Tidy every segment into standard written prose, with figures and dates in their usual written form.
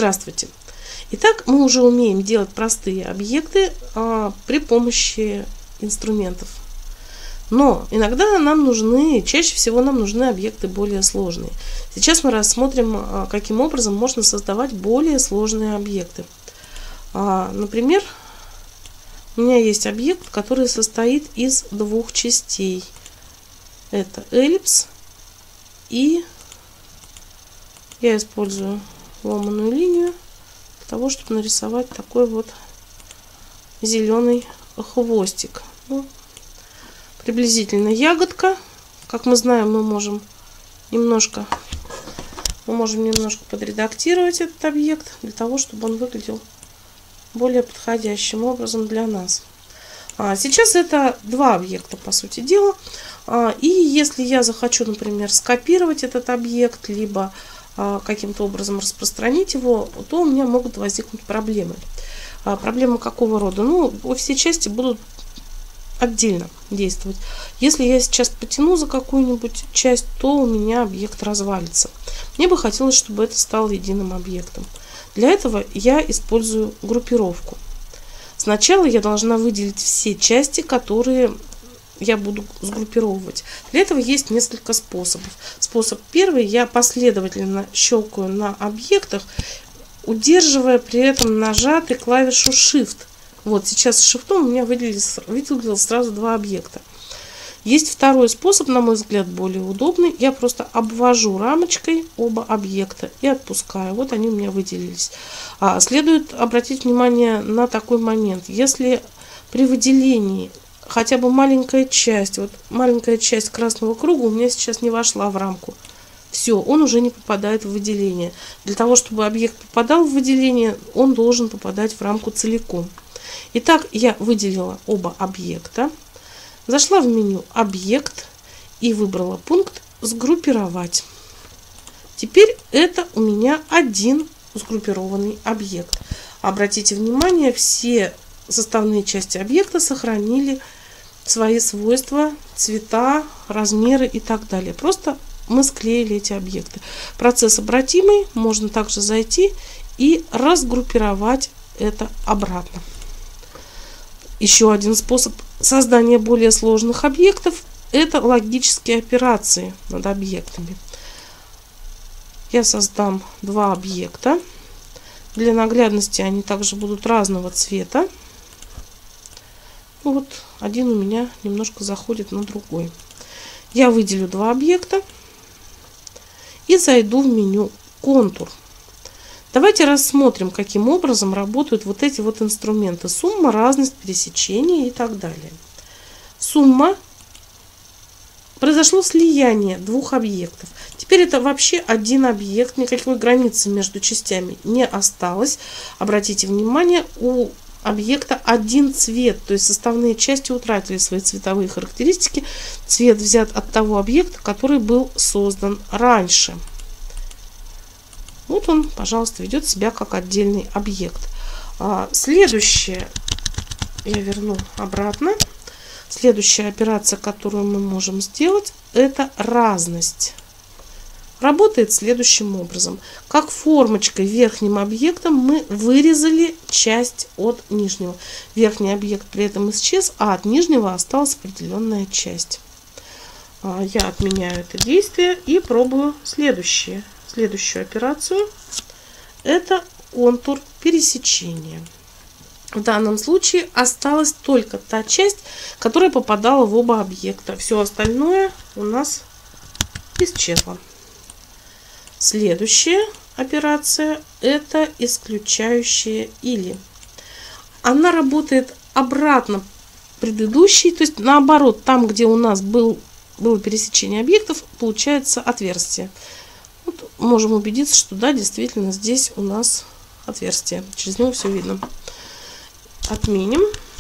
Здравствуйте! Итак, мы уже умеем делать простые объекты при помощи инструментов. Но иногда нам нужны, чаще всего нам нужны объекты более сложные. Сейчас мы рассмотрим, каким образом можно создавать более сложные объекты. Например, у меня есть объект, который состоит из двух частей. Это эллипс, и я использую ломаную линию для того, чтобы нарисовать такой вот зеленый хвостик. Приблизительно ягодка. Как мы знаем, мы можем немножко подредактировать этот объект для того, чтобы он выглядел более подходящим образом для нас. Сейчас это два объекта, по сути дела. И если я захочу, например, скопировать этот объект, либо каким-то образом распространить его, то у меня могут возникнуть проблемы. Проблемы какого рода? Все части будут отдельно действовать. Если я сейчас потяну за какую-нибудь часть, то у меня объект развалится. Мне бы хотелось, чтобы это стало единым объектом. Для этого я использую группировку. Сначала я должна выделить все части, которые я буду сгруппировывать. Для этого есть несколько способов. Способ первый: я последовательно щелкаю на объектах, удерживая при этом нажатой клавишу Shift. Вот сейчас с шифтом у меня выделилось сразу два объекта. Есть второй способ, на мой взгляд, более удобный. Я просто обвожу рамочкой оба объекта и отпускаю. Вот они у меня выделились. Следует обратить внимание на такой момент. Если при выделении хотя бы маленькая часть красного круга у меня сейчас не вошла в рамку, все, он уже не попадает в выделение. Для того, чтобы объект попадал в выделение, он должен попадать в рамку целиком. Итак, я выделила оба объекта, зашла в меню «Объект» и выбрала пункт «Сгруппировать». Теперь это у меня один сгруппированный объект. Обратите внимание, все составные части объекта сохранили свои свойства, цвета, размеры и так далее. Просто мы склеили эти объекты. Процесс обратимый, можно также зайти и разгруппировать это обратно. Еще один способ создания более сложных объектов — это логические операции над объектами. Я создам два объекта. Для наглядности они также будут разного цвета. Вот один у меня немножко заходит на другой. Я выделю два объекта и зайду в меню «Контур». Давайте рассмотрим, каким образом работают вот эти вот инструменты: сумма, разность, пересечение и так далее. Сумма. Произошло слияние двух объектов. Теперь это вообще один объект, никакой границы между частями не осталось. Обратите внимание, у объекта один цвет, то есть составные части утратили свои цветовые характеристики. Цвет взят от того объекта, который был создан раньше. Вот он, пожалуйста, ведет себя как отдельный объект. Следующее я верну обратно. Следующая операция, которую мы можем сделать, это разность. Работает следующим образом. Как формочкой верхним объектом мы вырезали часть от нижнего. Верхний объект при этом исчез, а от нижнего осталась определенная часть. Я отменяю это действие и пробую следующую операцию. Это контур пересечения. В данном случае осталась только та часть, которая попадала в оба объекта. Все остальное у нас исчезло. Следующая операция — это исключающая или. Она работает обратно предыдущей, то есть наоборот, там, где у нас было пересечение объектов, получается отверстие. Вот можем убедиться, что да, действительно здесь у нас отверстие. Через него все видно. Отменим.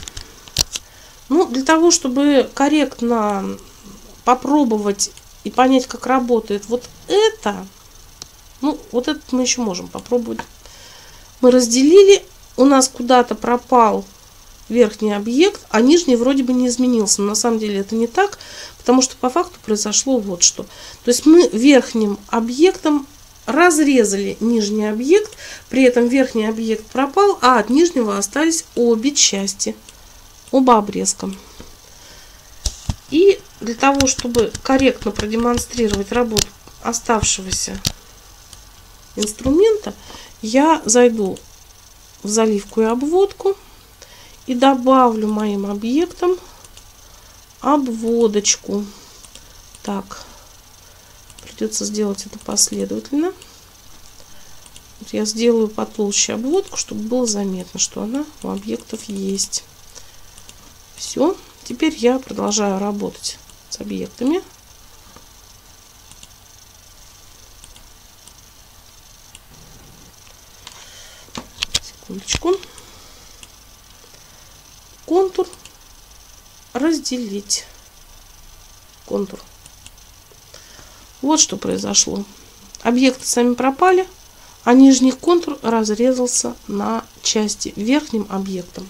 Для того, чтобы корректно попробовать и понять, как работает вот это, вот этот мы еще можем попробовать. Мы разделили, у нас куда-то пропал верхний объект, а нижний вроде бы не изменился. Но на самом деле это не так, потому что по факту произошло вот что. То есть мы верхним объектом разрезали нижний объект, при этом верхний объект пропал, а от нижнего остались обе части, оба обрезка. И для того, чтобы корректно продемонстрировать работу оставшегося инструмента, я зайду в заливку и обводку и добавлю моим объектам обводочку. Так, придется сделать это последовательно. Вот я сделаю потолще обводку, чтобы было заметно, что она у объектов есть. Все. Теперь я продолжаю работать с объектами. Секундочку. Контур. Разделить. Контур. Вот что произошло. Объекты сами пропали, а нижний контур разрезался на части верхним объектом.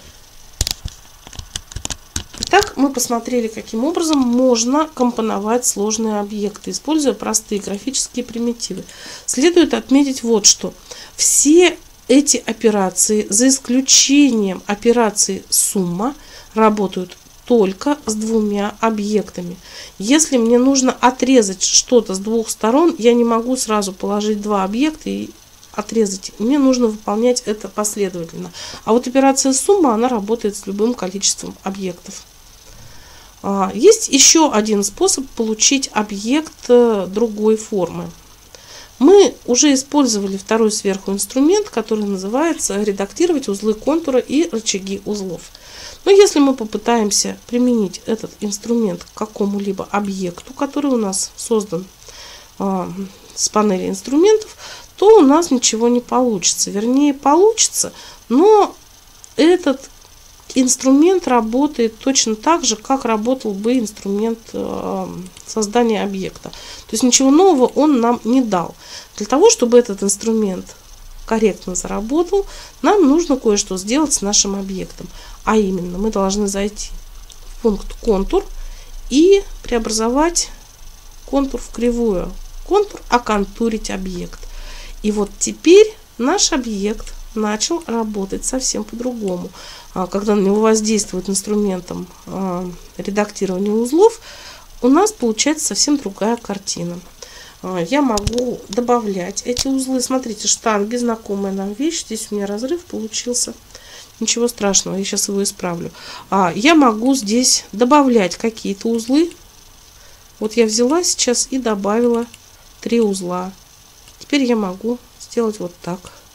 Итак, мы посмотрели, каким образом можно компоновать сложные объекты, используя простые графические примитивы. Следует отметить вот что. Все эти операции, за исключением операции сумма, работают только с двумя объектами. Если мне нужно отрезать что-то с двух сторон, я не могу сразу положить два объекта и отрезать. Мне нужно выполнять это последовательно. А вот операция сумма, она работает с любым количеством объектов. Есть еще один способ получить объект другой формы. Мы уже использовали второй сверху инструмент, который называется редактировать узлы контура и рычаги узлов. Но если мы попытаемся применить этот инструмент к какому-либо объекту, который у нас создан с панели инструментов, то у нас ничего не получится. Вернее, получится, но этот инструмент работает точно так же, как работал бы инструмент создания объекта. То есть ничего нового он нам не дал. Для того, чтобы этот инструмент корректно заработал, нам нужно кое-что сделать с нашим объектом. А именно, мы должны зайти в пункт контур и преобразовать контур в кривую. Контур оконтурить объект. И вот теперь наш объект начал работать совсем по-другому. Когда на него воздействует инструментом редактирования узлов, у нас получается совсем другая картина. Я могу добавлять эти узлы. Смотрите, штанги, знакомая нам вещь. Здесь у меня разрыв получился. Ничего страшного, я сейчас его исправлю. Я могу здесь добавлять какие-то узлы. Вот я взяла сейчас и добавила 3 узла. Теперь я могу сделать вот так.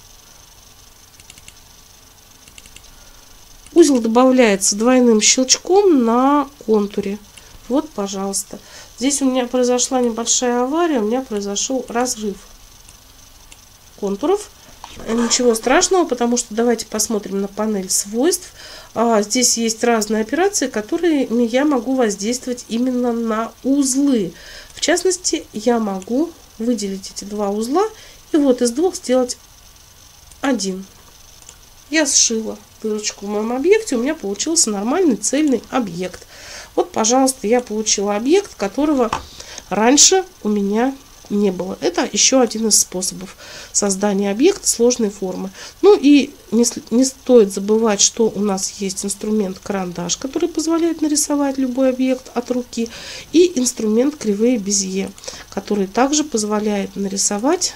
Узел добавляется двойным щелчком на контуре. Вот, пожалуйста. Здесь у меня произошла небольшая авария, у меня произошел разрыв контуров. Ничего страшного, потому что давайте посмотрим на панель свойств. Здесь есть разные операции, которыми я могу воздействовать именно на узлы. В частности, я могу выделить эти 2 узла и вот из 2 сделать 1. Я сшила дырочку в моем объекте, у меня получился нормальный цельный объект. Вот, пожалуйста, я получила объект, которого раньше у меня не было. Это еще один из способов создания объекта сложной формы. Ну и не стоит забывать, что у нас есть инструмент карандаш, который позволяет нарисовать любой объект от руки, и инструмент кривые Безье, который также позволяет нарисовать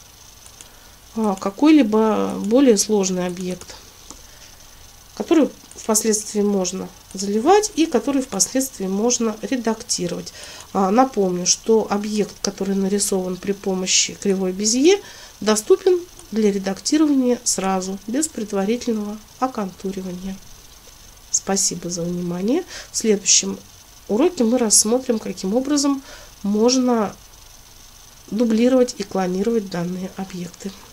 какой-либо более сложный объект, который впоследствии можно заливать и который впоследствии можно редактировать. Напомню, что объект, который нарисован при помощи кривой Безье, доступен для редактирования сразу, без предварительного оконтуривания. Спасибо за внимание. В следующем уроке мы рассмотрим, каким образом можно дублировать и клонировать данные объекты.